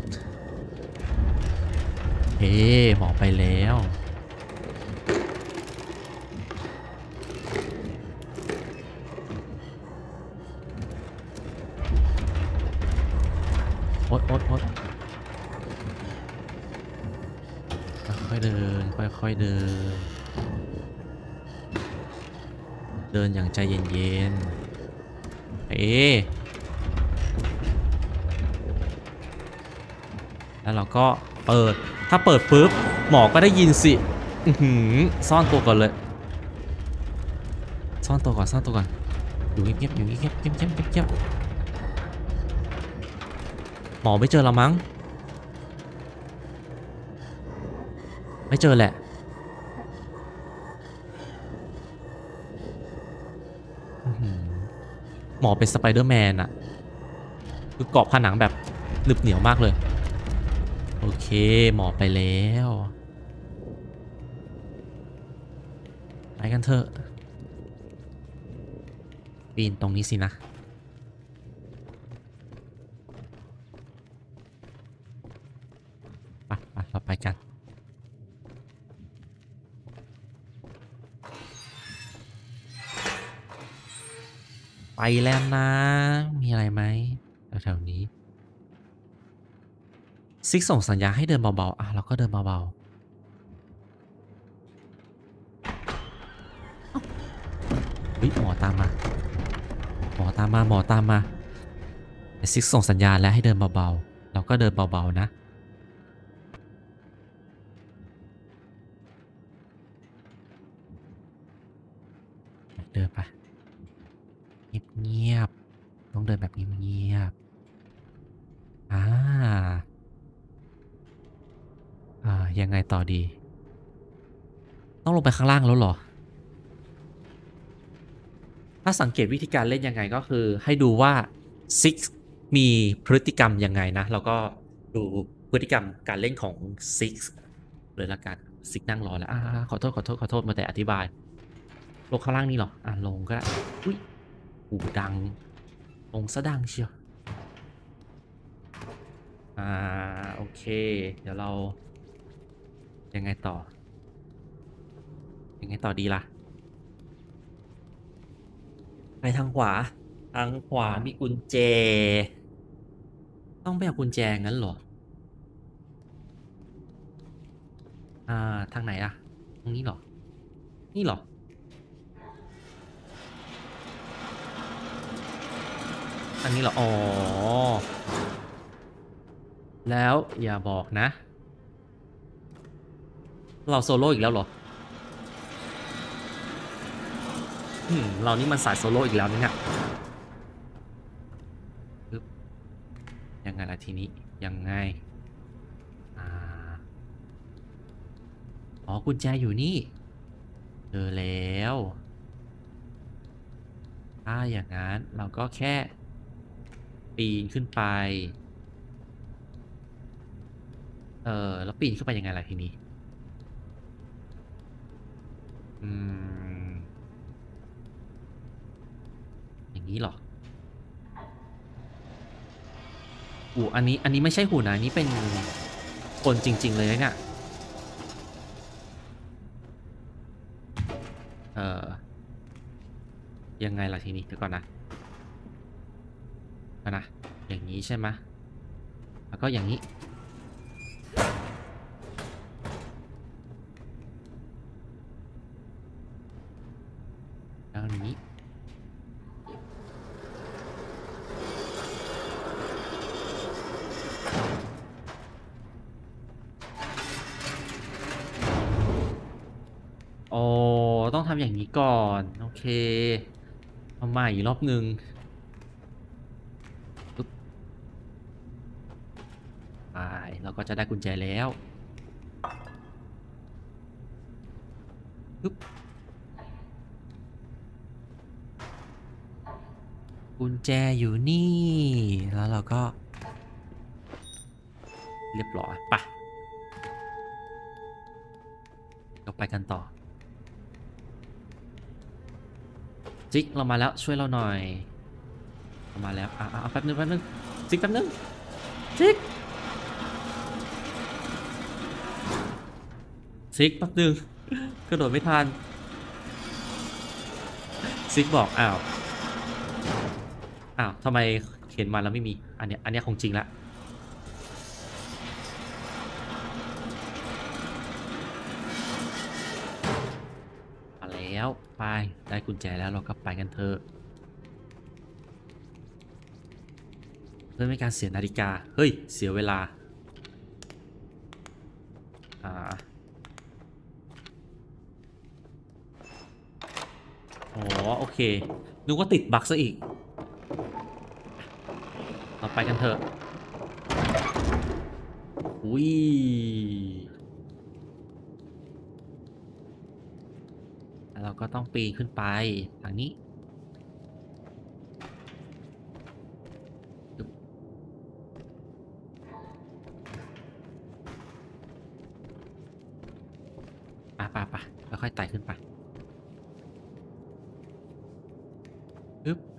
ๆเฮ้หมอไปแล้วโอ๊ยโอ๊ยโอ๊ยค่อยๆเดินค่อยๆเดินเดินอย่างใจเย็นๆเฮ้แล้วเราก็เปิดถ้าเปิดปุ๊บหมอก็ได้ยินสิอือหือซ่อนตัวก่อนเลยซ่อนตัวก่อนซ่อนตัวก่อนอยู่เงียบๆอยู่เงียบๆเงียบๆเงียบๆหมอไม่เจอเรามั้งไม่เจอแหละอื้อหือหมอเป็นสไปเดอร์แมนอะคือเกาะผนังแบบหนึบเหนียวมากเลยโอเคหมอไปแล้วไปกันเถอะปีนตรงนี้สินะไปไปเราไปกันไปแล้วนะมีอะไรไหมแถวๆนี้ซิกส่งสัญญาณให้เดินเบาๆอ่ะเราก็เดินเบาๆเฮ้ยหมอตามมาหมอตามมาหมอตามมาซิกส่งสัญญาณแล้วให้เดินเบาๆเราก็เดินเบาๆนะเดินไปเงียบๆต้องเดินแบบเงียบๆอ่าอ่ายังไงต่อดีต้องลงไปข้างล่างแล้วเหรอถ้าสังเกตวิธีการเล่นยังไงก็คือให้ดูว่าซิกมีพฤติกรรมยังไงนะแล้วก็ดูพฤติกรรมการเล่นของซิกเลยละกันซิกนั่งรอแล้วอ่าขอโทษขอโทษขอโทษมาแต่อธิบายลงข้างล่างนี่หรออ่าลงก็ได้อุ้ยหูดังลงซะดังเชียวอ่าโอเคเดี๋ยวเรายังไงต่อยังไงต่อดีล่ะไปทางขวาทางขวามีกุญแจต้องไปเอากุญแจงั้นเหรออ่าทางไหนอะตรงนี้เหรอนี่เหรอทางนี้เหรออ๋อแล้วอย่าบอกนะเราโซโล่อีกแล้วเหรออืมเรานี่มันสายโซโล่อีกแล้วนะเนี่ยปึ๊บยังไงล่ะทีนี้ยังไงอ่าอ๋อกุญแจอยู่นี่เจอแล้วถ้าอย่างนั้นเราก็แค่ปีนขึ้นไปเออแล้วปีนขึ้นไปยังไงล่ะทีนี้อืมอย่างนี้เหรออูอันนี้อันนี้ไม่ใช่หุ่นนะอันนี้เป็นคนจริงๆเลยนะเนี่ยเออยังไงล่ะทีนี้เดี๋ยวก่อนนะก่อนนะอย่างนี้ใช่ไหมแล้วก็อย่างนี้แล้วอย่างนี้โอ้ต้องทำอย่างนี้ก่อนโอเคเอาใหม่อีกรอบนึงปึ๊บไปเราก็จะได้กุญแจแล้วปึ๊บกุญแจอยู่นี่แล้วเราก็เรียบร้อยไปเราไปกันต่อจิกเรามาแล้วช่วยเราหน่อยเรามาแล้วอ่ะอ่ะแป๊บนึงแป๊บนึงจิกแป๊บนึงจิกซิกแป๊บนึงกระโดดไม่ทันซิกบอกอ้าวอ้าวทำไมเขียนมาแล้วไม่มีอันเนี้ยอันเนี้ยของจริงละมาแล้วไปได้กุญแจแล้วเราก็ไปกันเถอะเพื่อไม่การเสียนาฬิกาเฮ้ยเสียเวลาอ่าอ๋อโอเคนึกว่าติดบั๊กซะอีกเราไปกันเถอะอุ้ยแล้วเราก็ต้องปีนขึ้นไปทางนี้ป่ะป่ะป่ะแล้วค่อยไต่ขึ้นไปปึ๊บ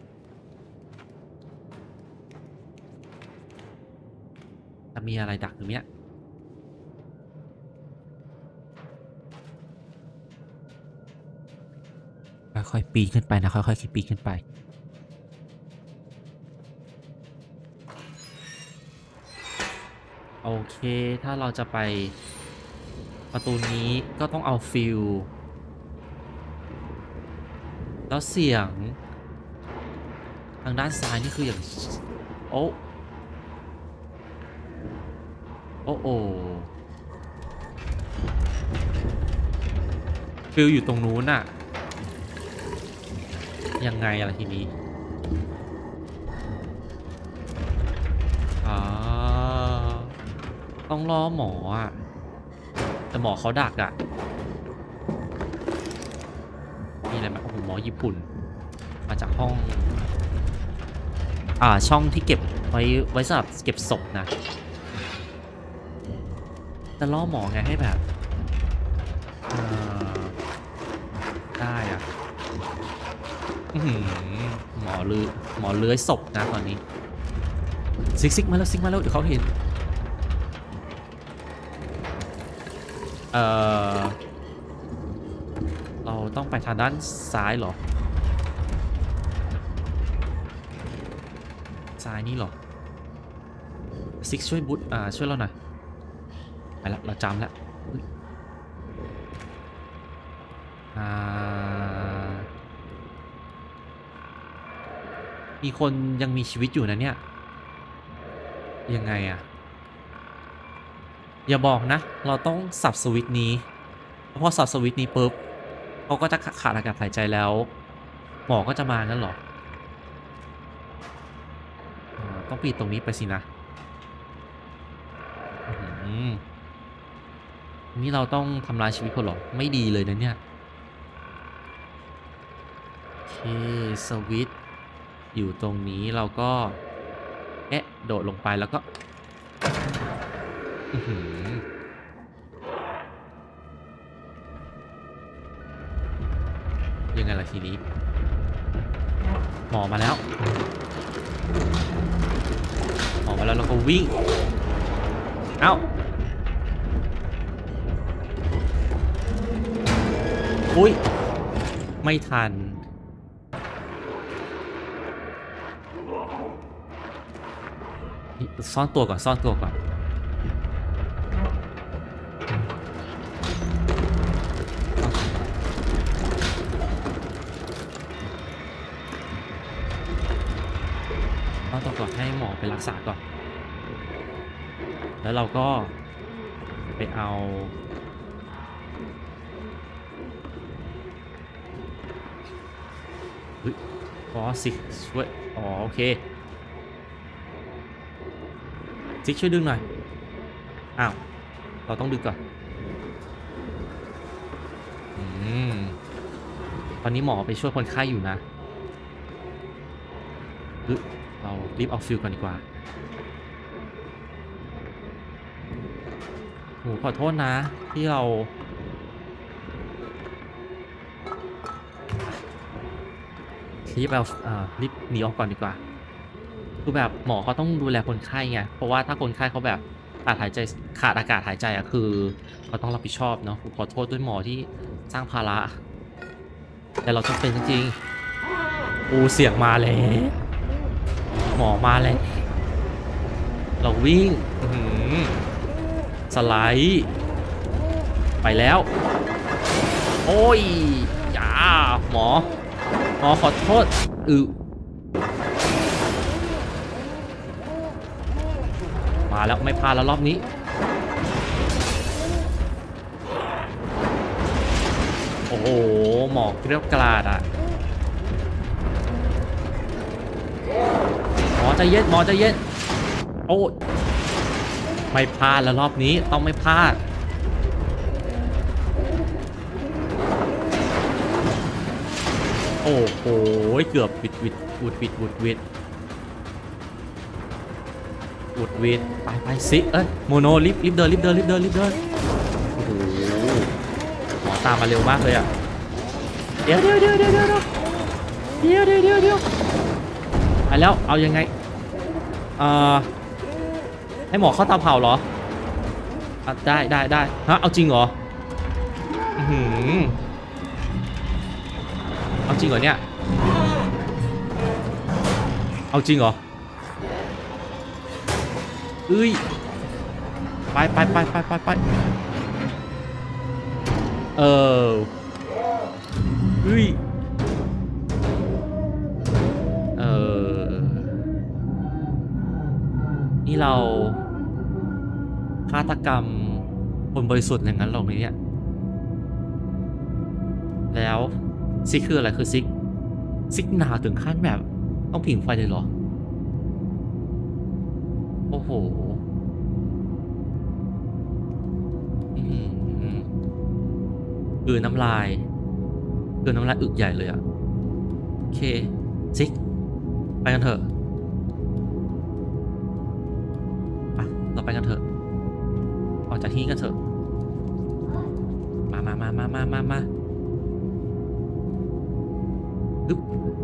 จะมีอะไรดักอยู่เนี้ยค่อยๆปีนขึ้นไปนะค่อยๆปีนขึ้นไปโอเคถ้าเราจะไปประตูนี้ก็ต้องเอาฟิลแล้วเสียงทางด้านซ้ายนี่คืออย่างโอ้โอ้โอ้ฟิลอยู่ตรงนู้นอะยังไงอะไรทีนี้อ่าต้องรอหมออะแต่หมอเขาดักอะมีอะไรไหมโอ้โหหมอญี่ปุ่นมาจากห้องอ่าช่องที่เก็บไว้ไว้สำหรับเก็บศพนะแต่ล่อหมอไงให้แบบได้อะหมอลือหมอเลื้อยศพนะตอนนี้ซิกซิกมาแล้วซิกมาแล้วเดี๋ยวเขาเห็นเออเราต้องไปทางด้านซ้ายเหรอซ้ายนี่เหรอซิกช่วยบุ๊ทอ่าช่วยเราหน่อยไปละเราจำแล้วอ่ามีคนยังมีชีวิตอยู่นะเนี่ยยังไงอะอย่าบอกนะเราต้องสับสวิตช์นี้พอสับสวิตช์นี้ปุ๊บเขาก็จะขาดอากาศหายใจแล้วหมอก็จะมางั้นเหรอต้องปีนตรงนี้ไปสินะนี่เราต้องทำลายชีวิตคนหรอไม่ดีเลยนะเนี่ยโอเคสวิตช์อยู่ตรงนี้เราก็แอะโดดลงไปแล้วก็ยังไงล่ะทีนี้หมอมาแล้วหมอมาแล้วเราก็วิ่งเอ้าอุ้ยไม่ทันซ่อนตัวก่อนซ่อนตัวก่อนซ่อนตัวก่อนให้หมอไปรักษาก่อนแล้วเราก็ไปเอาเฮ้ยอ๋อสิช่วยอ๋อโอเคซิกช่วยดึงหน่อยอ้าวเราต้องดึงก่อนอือืมตอนนี้หมอไปช่วยคนไข้อยู่นะหรือเรารีบเอาฟิลก่อนดีกว่าโหขอโทษนะที่เรารีบเอาอ่ารีบหนีออกก่อนดีกว่าคือแบบหมอเขาต้องดูแลคนไข้ไงเพราะว่าถ้าคนไข้เขาแบบขาดหายใจขาดอากาศหายใจอะคือเขาต้องรับผิดชอบเนาะขอโทษด้วยหมอที่สร้างภาระแต่เราจำเป็นจริงๆอูเสียงมาแล้วหมอมาแล้วเราวิ่งสไลด์ไปแล้วโอ้ยจ้าหมอหมอขอโทษอือมาแล้วไม่พลาดแล้วรอบนี้โอ้โหหมอเกรียวกราดอ่ะหมอใจเย็นหมอใจเย็นโอ้ไม่พลาดแล้วรอบนี้ต้องไม่พลาดโอ้โหเกือบวิดวิดวุดวิดวุดวิดวุดวิดไปไปซิเอ้ยโมโนรีบรีบเดินรีบเดินรีบเดินรีบเดินโอ้โหหมอตามมาเร็วมากเลยอ่ะเดี๋ยวเดี๋ยวเดี๋ยวเดี๋ยวเดี๋ยวเดี๋ยวเดี๋ยวเดี๋ยวเดี๋ยวไปแล้วเอายังไงเอ่อให้หมอเข้าเตาเผาเหรออ่ะได้ได้ได้ฮะเอาจริงเหรออือหือเอาจริงเหรอเนี่ยเอาจริงเหรอเอ้ยไปไปไปไปไปไปเออเอ้ยเออนี่เราฆาตกรรมคนบริสุทธิ์อย่างนั้นหรอเนี่ยแล้วซิกคืออะไรคือซิกซิกหนาถึงขั้นแบบต้องผิงไฟเลยเหรอโอ้โหคือน้ำลายคือน้ำลายอึกใหญ่เลยอะโอเคซิกไปกันเถอะไปเราไปกันเถอะออกจากที่นี่กันเถอะมามามามามามามาปึ๊บ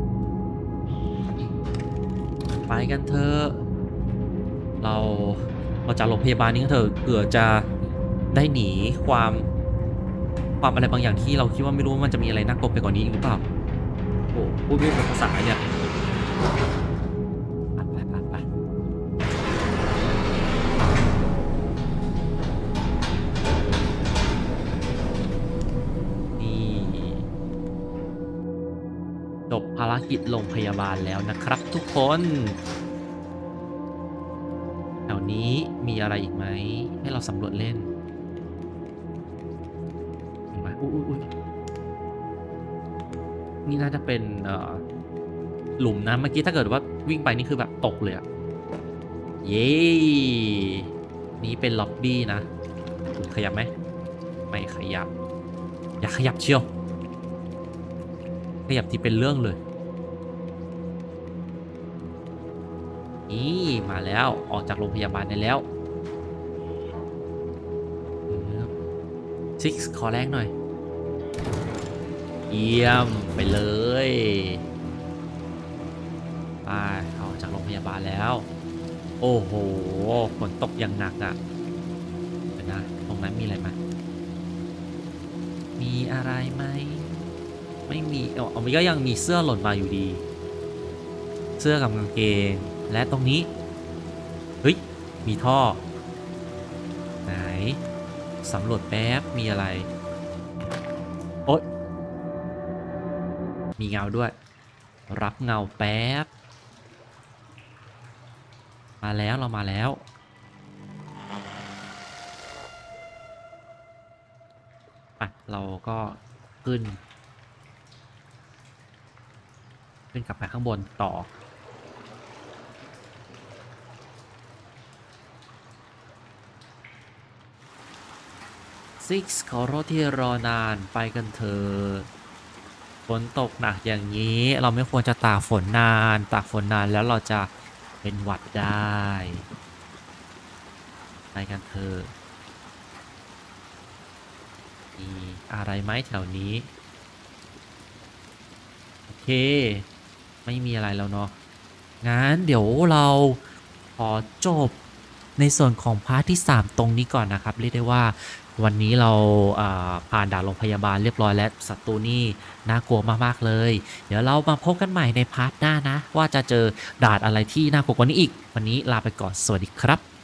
ไปกันเถอะเราเราจากโรงพยาบาลนี้กันเถอะเผื่อจะได้หนีความความอะไรบางอย่างที่เราคิดว่าไม่รู้ว่ามันจะมีอะไรน่ากลัวไปกว่านี้หรือเปล่าโอ้พูดไม่เป็นภาษาเนี่ยไปไปไปนี่จบภารกิจโรงพยาบาลแล้วนะครับทุกคนแถวนี้มีอะไรอีกไหมให้เราสำรวจเล่นอุ้ยอุ้ยนี่น่าจะเป็นหลุมนะเมื่อกี้ถ้าเกิดว่าวิ่งไปนี่คือแบบตกเลยอะเย้นี่เป็นล็อบบี้นะขยับไหมไม่ขยับอย่าขยับเชียวขยับที่เป็นเรื่องเลยนี่มาแล้วออกจากโรงพยาบาลได้แล้วซิกขอแรงหน่อยเยี่ยมไปเลยไปออกจากโรงพยาบาลแล้วโอ้โหฝนตกอย่างหนักอ่ะเดี๋ยวนะตรงนั้นมีอะไรไหมมีอะไรไหมไม่มีอ๋อมันก็ยังมีเสื้อหล่นมาอยู่ดีเสื้อกับกางเกงและตรงนี้เฮ้ยมีท่อไหนสำรวจแป๊บมีอะไรโอ๊ยมีเงาด้วยรับเงาแป๊บมาแล้วเรามาแล้วไปเราก็ขึ้นขึ้นกลับไปข้างบนต่อซิกขอโทษที่รอนานไปกันเถอะฝนตกหนักอย่างนี้เราไม่ควรจะตากฝนนานตากฝนนานแล้วเราจะเป็นหวัดได้ไปกันเถอะมีอะไรไหมแถวนี้โอเคไม่มีอะไรแล้วเนาะงั้นเดี๋ยวเราขอจบในส่วนของพาร์ทที่สามตรงนี้ก่อนนะครับเรียกได้ว่าวันนี้เราอ่าผ่านด่านโรงพยาบาลเรียบร้อยและศัตรูนี่น่ากลัวมากๆเลยเดี๋ยวเรามาพบกันใหม่ในพาร์ทหน้านะว่าจะเจอด่านอะไรที่น่ากลัวกว่านี้อีกวันนี้ลาไปก่อนสวัสดีครับ